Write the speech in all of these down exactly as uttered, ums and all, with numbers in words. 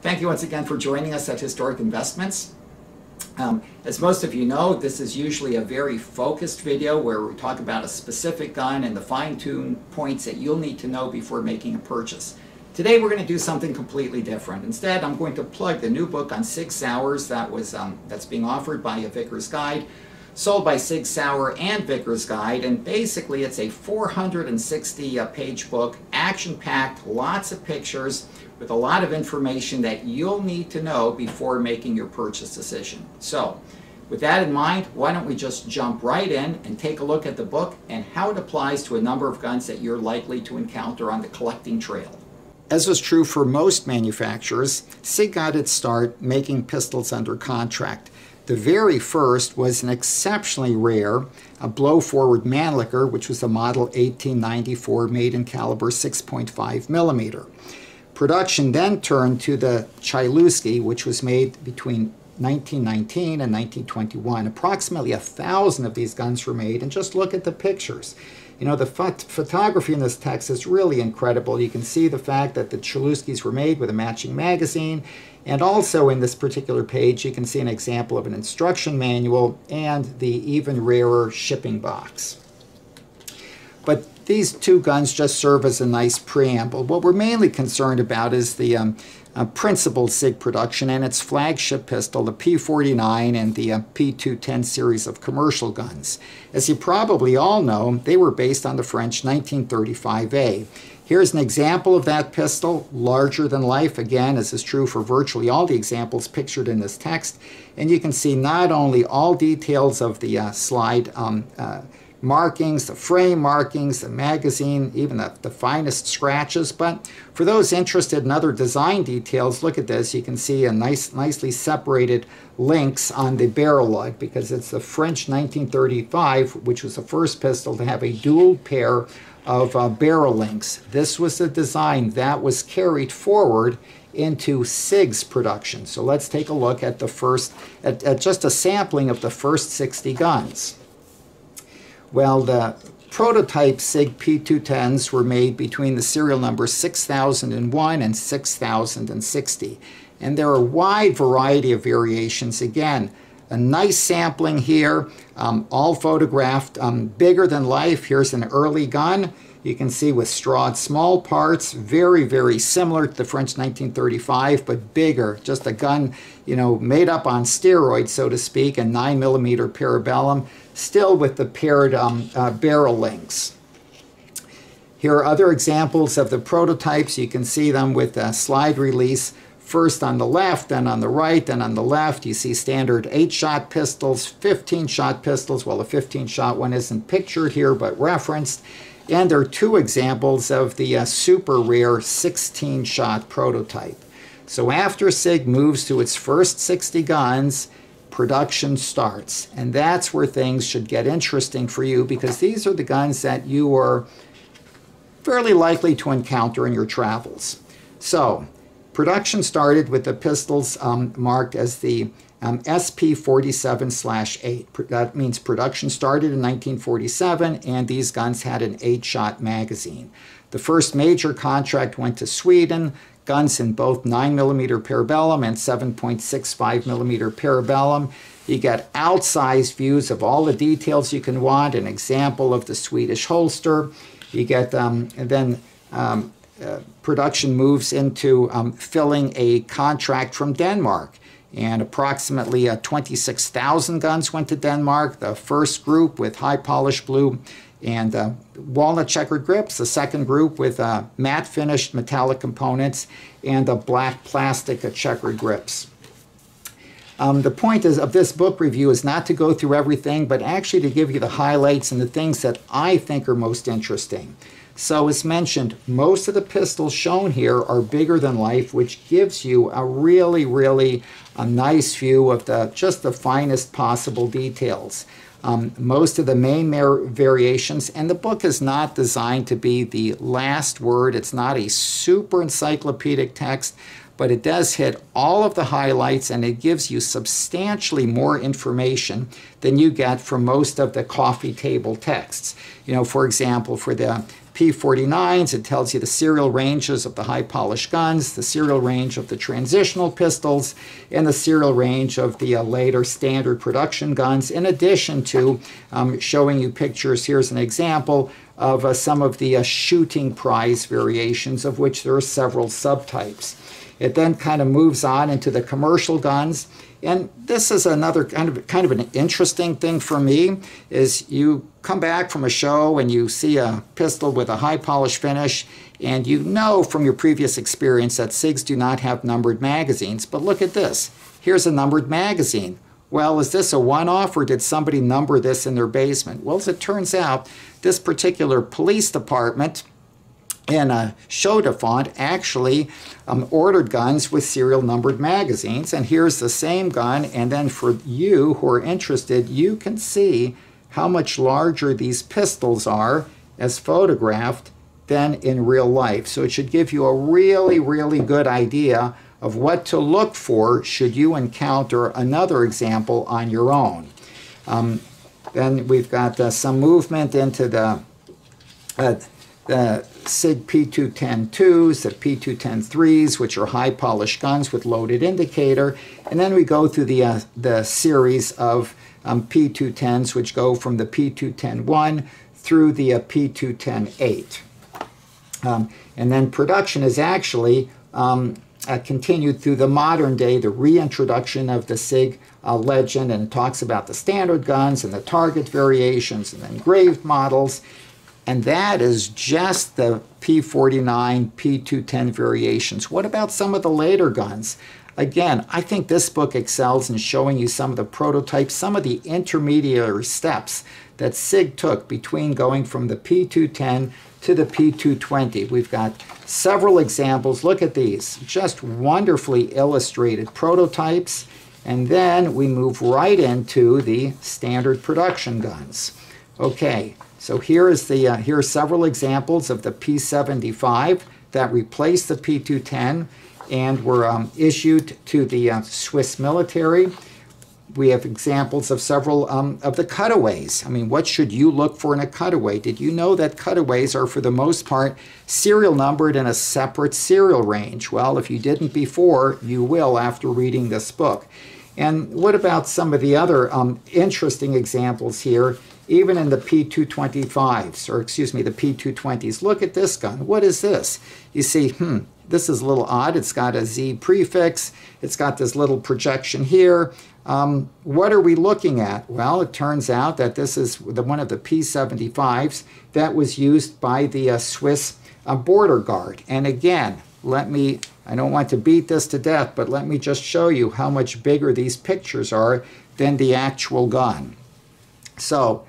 Thank you once again for joining us at Historic Investments. Um, as most of you know, this is usually a very focused video where we talk about a specific gun and the fine-tuned points that you'll need to know before making a purchase. Today we're going to do something completely different. Instead, I'm going to plug the new book on Sig Sauers that was, um, that's being offered by a Vickers Guide, sold by Sig Sauer and Vickers Guide, and basically it's a four hundred sixty page book, action-packed, lots of pictures, with a lot of information that you'll need to know before making your purchase decision. So, with that in mind, why don't we just jump right in and take a look at the book and how it applies to a number of guns that you're likely to encounter on the collecting trail. As was true for most manufacturers, Sig got its start making pistols under contract. The very first was an exceptionally rare, a blow-forward Mannlicher, which was a model eighteen ninety-four made in caliber six point five millimeter. Production then turned to the Chaylusky, which was made between nineteen nineteen and nineteen twenty-one. Approximately a thousand of these guns were made, and just look at the pictures. You know, the phot photography in this text is really incredible. You can see the fact that the Chayluskys were made with a matching magazine, and also in this particular page you can see an example of an instruction manual and the even rarer shipping box. But these two guns just serve as a nice preamble. What we're mainly concerned about is the um, uh, principal Sig production and its flagship pistol, the P forty-nine and the uh, P two ten series of commercial guns. As you probably all know, they were based on the French nineteen thirty-five A. Here's an example of that pistol, larger than life, again, as is true for virtually all the examples pictured in this text. And you can see not only all details of the uh, slide um, uh, markings, the frame markings, the magazine, even the, the finest scratches, but for those interested in other design details, look at this. You can see a nice, nicely separated links on the barrel lug, because it's the French nineteen thirty-five, which was the first pistol to have a dual pair of uh, barrel links. This was the design that was carried forward into Sig's production. So let's take a look at the first, at, at just a sampling of the first sixty guns. Well, the prototype Sig P two tens were made between the serial numbers six thousand one and six thousand sixty. And there are a wide variety of variations. Again, a nice sampling here, um, all photographed um, bigger than life. Here's an early gun. You can see with strawed small parts, very, very similar to the French nineteen thirty-five, but bigger. Just a gun, you know, made up on steroids, so to speak, a nine millimeter parabellum, still with the paired um, uh, barrel links. Here are other examples of the prototypes. You can see them with a slide release. First on the left, then on the right, then on the left. You see standard eight shot pistols, fifteen shot pistols. Well, the fifteen shot one isn't pictured here, but referenced. And there are two examples of the uh, super rare sixteen shot prototype. So after Sig moves to its first sixty guns, production starts. And that's where things should get interesting for you, because these are the guns that you are fairly likely to encounter in your travels. So, production started with the pistols um, marked as the um, S P forty-seven slash eight. That means production started in nineteen forty-seven, and these guns had an eight shot magazine. The first major contract went to Sweden, guns in both nine millimeter parabellum and seven point six five millimeter parabellum. You get outsized views of all the details you can want, an example of the Swedish holster. You get um, and then um, Uh, production moves into um, filling a contract from Denmark. And approximately uh, twenty-six thousand guns went to Denmark. The first group with high polished blue and uh, walnut checkered grips. The second group with uh, matte finished metallic components and the black plastic uh, checkered grips. Um, the point is, of this book review is not to go through everything, but actually to give you the highlights and the things that I think are most interesting. So as mentioned, most of the pistols shown here are bigger than life, which gives you a really, really a nice view of the just the finest possible details. Um, most of the main variations, and the book is not designed to be the last word. It's not a super encyclopedic text, but it does hit all of the highlights, and it gives you substantially more information than you get from most of the coffee table texts. You know, for example, for the P forty-nines, it tells you the serial ranges of the high polished guns, the serial range of the transitional pistols, and the serial range of the uh, later standard production guns, in addition to um, showing you pictures. Here's an example of uh, some of the uh, shooting prize variations, of which there are several subtypes. It then kind of moves on into the commercial guns. And this is another kind of kind of an interesting thing for me, is you come back from a show and you see a pistol with a high polish finish, and you know from your previous experience that SIGs do not have numbered magazines. But look at this. Here's a numbered magazine. Well, is this a one-off, or did somebody number this in their basement? Well, as it turns out, this particular police department in a Chaudafont actually um, ordered guns with serial numbered magazines. And here's the same gun. And then for you who are interested, you can see how much larger these pistols are as photographed than in real life. So it should give you a really, really good idea of what to look for should you encounter another example on your own. Um, then we've got uh, some movement into the uh, the SIG P two ten twos, the P two ten threes, which are high polished guns with loaded indicator. And then we go through the, uh, the series of um, P two tens, which go from the P two ten one through the uh, P two ten eight. Um, and then production is actually um, uh, continued through the modern day, the reintroduction of the SIG uh, legend, and it talks about the standard guns and the target variations and engraved models. And that is just the P forty-nine, P two ten variations. What about some of the later guns? Again, I think this book excels in showing you some of the prototypes, some of the intermediary steps that SIG took between going from the P two ten to the P two twenty. We've got several examples. Look at these, just wonderfully illustrated prototypes. And then we move right into the standard production guns. Okay. So here is the uh, here are several examples of the P seventy-five that replaced the P two ten and were um, issued to the uh, Swiss military. We have examples of several um, of the cutaways. I mean, what should you look for in a cutaway? Did you know that cutaways are, for the most part, serial numbered in a separate serial range? Well, if you didn't before, you will after reading this book. And what about some of the other um, interesting examples here? Even in the P two twenty-fives, or excuse me, the P two twenties. Look at this gun. What is this? You see, hmm, this is a little odd. It's got a Z prefix. It's got this little projection here. Um, what are we looking at? Well, it turns out that this is the one of the P seventy-fives that was used by the uh, Swiss uh, border guard. And again, let me, I don't want to beat this to death, but let me just show you how much bigger these pictures are than the actual gun. So,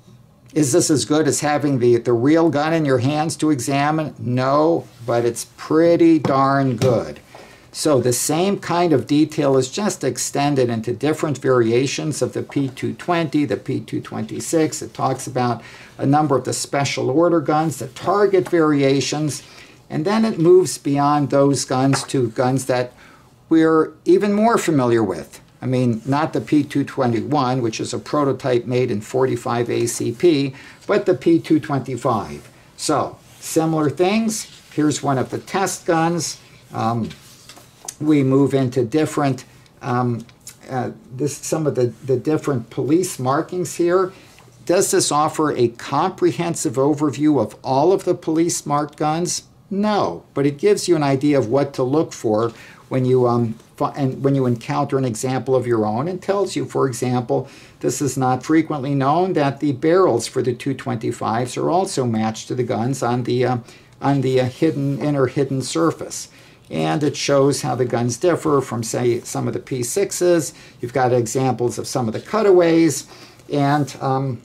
is this as good as having the, the real gun in your hands to examine? No, but it's pretty darn good. So the same kind of detail is just extended into different variations of the P two twenty, the P two twenty-six. It talks about a number of the special order guns, the target variations, and then it moves beyond those guns to guns that we're even more familiar with. I mean, not the P two twenty-one, which is a prototype made in forty-five A C P, but the P two twenty-five. So, similar things. Here's one of the test guns. Um, we move into different, um, uh, this, some of the, the different police markings here. Does this offer a comprehensive overview of all of the police marked guns? No, but it gives you an idea of what to look for when you um, and when you encounter an example of your own, and tells you, for example, this is not frequently known that the barrels for the two twenty-fives are also matched to the guns on the uh, on the uh, hidden inner hidden surface. And it shows how the guns differ from, say, some of the P sixes. You've got examples of some of the cutaways, and um,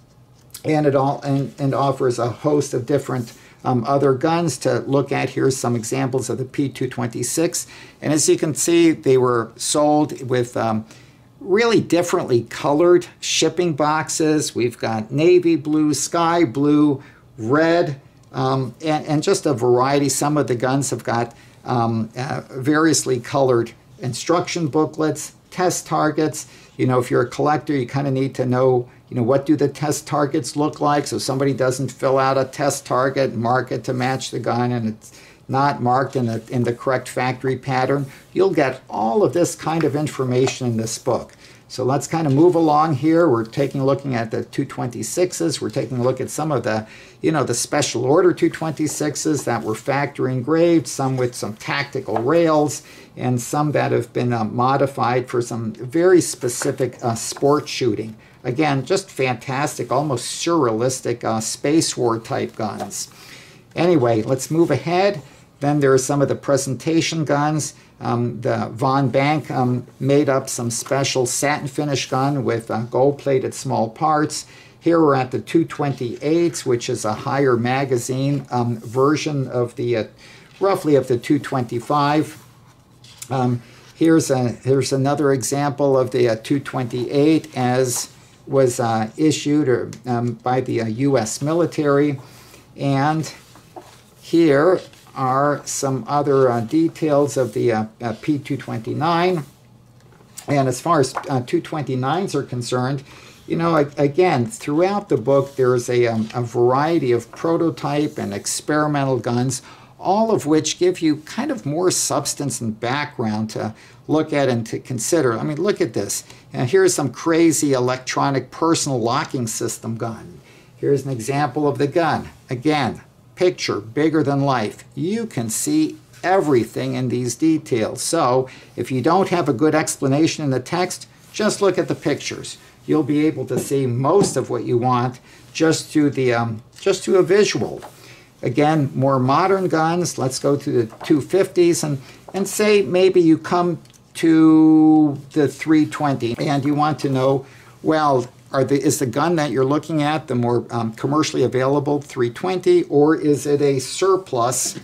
and it all and, and offers a host of different Um, other guns to look at. Here's some examples of the P two twenty-six. And as you can see, they were sold with um, really differently colored shipping boxes. We've got navy blue, sky blue, red, um, and, and just a variety. Some of the guns have got um, uh, variously colored instruction booklets, test targets. You know, if you're a collector, you kind of need to know, You know, what do the test targets look like? So somebody doesn't fill out a test target, mark it to match the gun, and it's not marked in the, in the correct factory pattern. You'll get all of this kind of information in this book. So let's kind of move along here. We're taking a looking at the two twenty-sixes. We're taking a look at some of the, you know, the special order two twenty-sixes that were factory engraved, some with some tactical rails, and some that have been uh, modified for some very specific uh, sport shooting. Again, just fantastic, almost surrealistic uh, space war type guns. Anyway, let's move ahead. Then there are some of the presentation guns. Um, the Von Bank um, made up some special satin finish gun with uh, gold-plated small parts. Here we're at the two twenty-eights, which is a higher magazine um, version of the, uh, roughly of the two twenty-five. Um, here's, a, here's another example of the uh, two twenty-eight as was uh, issued or, um, by the uh, U S military. And here are some other uh, details of the uh, uh, P two twenty-nine. And as far as uh, two twenty-nines are concerned, you know, again, throughout the book, there's a, um, a variety of prototype and experimental guns, all of which give you kind of more substance and background to look at and to consider. I mean, look at this. And here's some crazy electronic personal locking system gun. Here's an example of the gun. Again, picture bigger than life. You can see everything in these details. So if you don't have a good explanation in the text, just look at the pictures. You'll be able to see most of what you want just through the um, just through a visual. Again, more modern guns. Let's go to the two fifties and and say maybe you come to the three twenty and you want to know, well, Are the, is the gun that you're looking at the more um, commercially available three twenty, or is it a surplus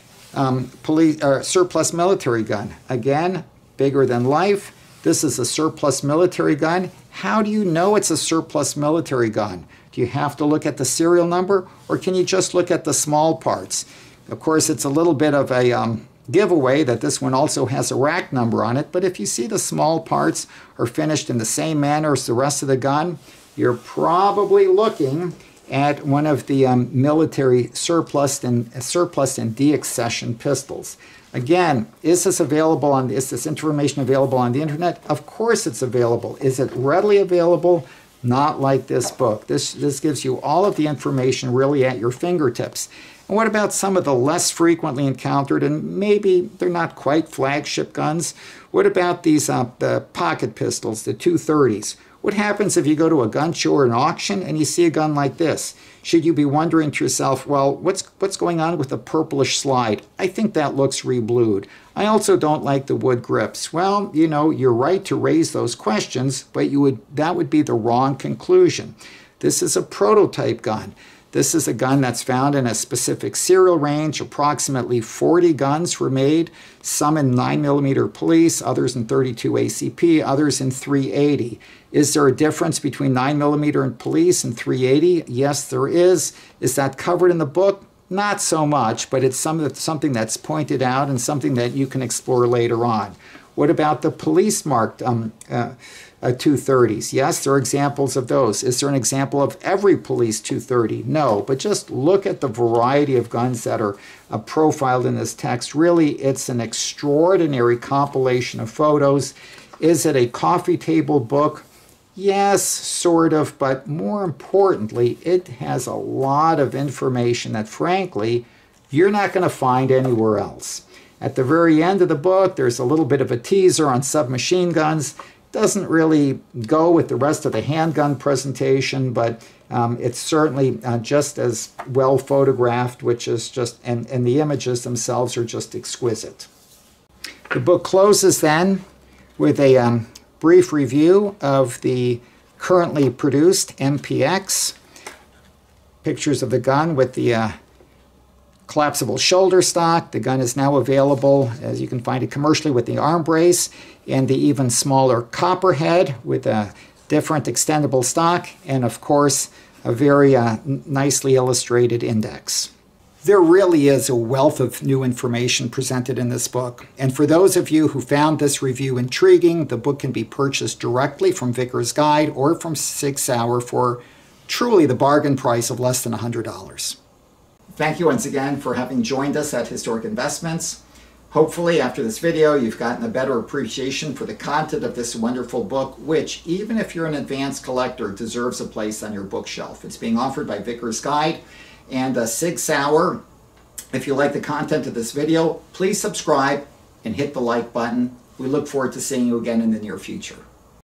um, police or surplus military gun? Again, bigger than life. This is a surplus military gun. How do you know it's a surplus military gun? Do you have to look at the serial number, or can you just look at the small parts? Of course, it's a little bit of a um, giveaway that this one also has a rack number on it, but if you see the small parts are finished in the same manner as the rest of the gun, you're probably looking at one of the um, military surplus and surplus and deaccession pistols. Again, is this available on, is this information available on the internet? Of course it's available. Is it readily available? Not like this book. This, this gives you all of the information really at your fingertips. And what about some of the less frequently encountered, and maybe they're not quite flagship guns? What about these uh, the pocket pistols, the two thirties? What happens if you go to a gun show or an auction and you see a gun like this? Should you be wondering to yourself, well, what's, what's going on with the purplish slide? I think that looks reblued. I also don't like the wood grips. Well, you know, you're right to raise those questions, but you would that would be the wrong conclusion. This is a prototype gun. This is a gun that's found in a specific serial range. Approximately forty guns were made, some in nine millimeter police, others in thirty-two A C P, others in three eighty. Is there a difference between nine millimeter and police and three eighty? Yes, there is. Is that covered in the book? Not so much, but it's some, something that's pointed out and something that you can explore later on. What about the police marked um, uh, uh, two thirties? Yes, there are examples of those. Is there an example of every police two thirty? No, but just look at the variety of guns that are uh, profiled in this text. Really, it's an extraordinary compilation of photos. Is it a coffee table book? Yes, sort of, but more importantly, it has a lot of information that, frankly, you're not going to find anywhere else. At the very end of the book, there's a little bit of a teaser on submachine guns. Doesn't really go with the rest of the handgun presentation, but um, it's certainly uh, just as well photographed, which is just, and, and the images themselves are just exquisite. The book closes then with a um, brief review of the currently produced M P X. Pictures of the gun with the uh, collapsible shoulder stock. The gun is now available, as you can find it commercially, with the arm brace and the even smaller copperhead with a different extendable stock, and of course a very uh, nicely illustrated index. There really is a wealth of new information presented in this book. And for those of you who found this review intriguing, the book can be purchased directly from Vickers Guide or from Sig Sauer for truly the bargain price of less than one hundred dollars. Thank you once again for having joined us at Historic Investments. Hopefully, after this video, you've gotten a better appreciation for the content of this wonderful book, which, even if you're an advanced collector, deserves a place on your bookshelf. It's being offered by Vickers Guide and uh, Sig Sauer. If you like the content of this video, please subscribe and hit the like button. We look forward to seeing you again in the near future.